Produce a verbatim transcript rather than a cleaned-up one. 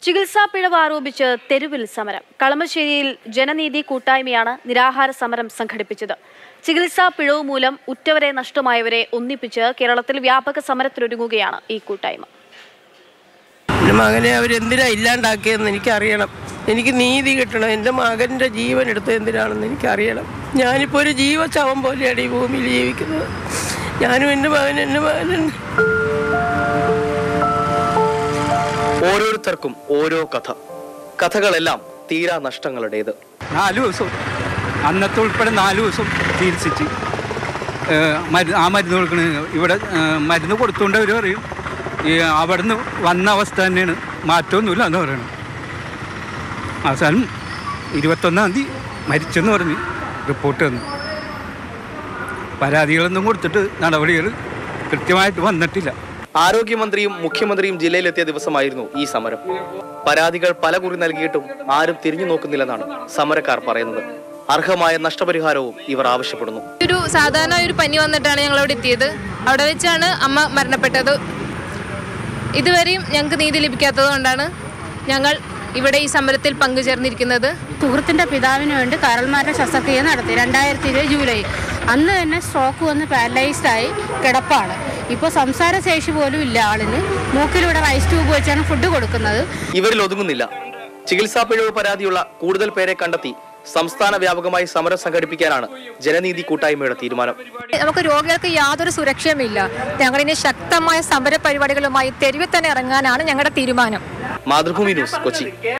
ചികിത്സാ പിഴവ് ആരോപിച്ച് തെരുവിൽ സമരം. കളമശ്ശേരിയിൽ ജനനീതി കൂട്ടായ്മയാണ് നിരാഹാര സമരം സംഘടിപ്പിച്ചത്. ചികിത്സാ പിഴവ് മൂലം ഉറ്റവരെ നഷ്ടമായവരെ ഒന്നിപ്പിച്ച് കേരളത്തിൽ വ്യാപക സമരത്തിനൊരുങ്ങുകയാണ് ഈ കൂട്ടായ്മ. മകനെ അവരെന്തിനാ ഇല്ലാണ്ടാക്കിയതെന്ന് എനിക്കറിയണം. എനിക്ക് നീതി കിട്ടണം. എൻ്റെ മകൻ്റെ ജീവൻ എടുത്തത് എന്തിനാണെന്ന് എനിക്കറിയണം. ഞാനിപ്പോൾ ഒരു ജീവശവം പോലെയാണ് ഈ ഭൂമിയിൽ ജീവിക്കുന്നത്. ഞാനും എൻ്റെ മകൻ എൻ്റെ മകനുണ്ട്. ഓരോരുത്തർക്കും ഓരോ കഥ. കഥകളെല്ലാം തീരാ നഷ്ടങ്ങളുടേത്. നാല് ദിവസം അന്നത്തെ ഉൾപ്പെടെ നാല് ദിവസം ചികിത്സിച്ച് ആ മരുന്ന് കൊടുക്കണ ഇവിടെ മരുന്ന് കൊടുത്തുകൊണ്ട് അവർ പറയും ഈ അവിടുന്ന് വന്ന അവസ്ഥ തന്നെയാണ്, മാറ്റമൊന്നുമില്ല എന്ന് പറയണം. അവസാനം ഇരുപത്തൊന്നാം തീയതി മരിച്ചെന്ന് പറഞ്ഞ് റിപ്പോർട്ട് വന്നു. പരാതികളൊന്നും കൊടുത്തിട്ട് നടപടികൾ കൃത്യമായിട്ട് വന്നിട്ടില്ല. ആരോഗ്യമന്ത്രിയും മുഖ്യമന്ത്രിയും ജില്ലയിലെത്തിയ ദിവസമായിരുന്നു ഈ സമരം. പരാതികൾ പലകുറി നൽകിയിട്ടും ആരും തിരിഞ്ഞു നോക്കുന്നില്ലെന്നാണ് സമരക്കാർ പറയുന്നത്. അർഹമായ നഷ്ടപരിഹാരവും ഇവർ ആവശ്യപ്പെടുന്നു. ഒരു സാധാരണ ഒരു പനി വന്നിട്ടാണ് ഞങ്ങൾ അവിടെ എത്തിയത്. അവിടെ വെച്ചാണ് അമ്മ മരണപ്പെട്ടത്. ഇതുവരെയും ഞങ്ങൾക്ക് നീതി ലഭിക്കാത്തത് കൊണ്ടാണ് ഞങ്ങൾ ഇവിടെ ഈ സമരത്തിൽ പങ്കുചേർന്നിരിക്കുന്നത്. സുഹൃത്തിൻ്റെ പിതാവിന് വേണ്ടി കരൾമാറ്റ ശസ്ത്രക്രിയ നടത്തി രണ്ടായിരത്തി ഇരുപത് ജൂലൈ. അന്ന് തന്നെ സ്ട്രോക്ക് വന്ന് പാരലൈസ്ഡായി കിടപ്പാണ്. ഇപ്പോൾ സംസാരശേഷി പോലും ഇല്ല ആളിന്. മൂക്കിലൂടെ റൈസ് ട്യൂബ് വെച്ചാണ് ഫുഡ് കൊടുക്കുന്നത്. ഇവരിൽ ഒതുങ്ങുന്നില്ല. ചികിത്സാ പിഴവ് പരാതിയുള്ള കൂടുതൽ പേരെ കണ്ടെത്തി സംസ്ഥാന വ്യാപകമായി സമരം സംഘടിപ്പിക്കാനാണ് ജനനീതി കൂട്ടായ്മയുടെ തീരുമാനം. നമുക്ക് രോഗികൾക്ക് യാതൊരു സുരക്ഷയുമില്ല. ഞങ്ങളിനി ശക്തമായ സമര പരിപാടികളുമായി തെരുവിൽ തന്നെ ഇറങ്ങാനാണ് ഞങ്ങളുടെ തീരുമാനം. മാതൃഭൂമി ന്യൂസ്, കൊച്ചി.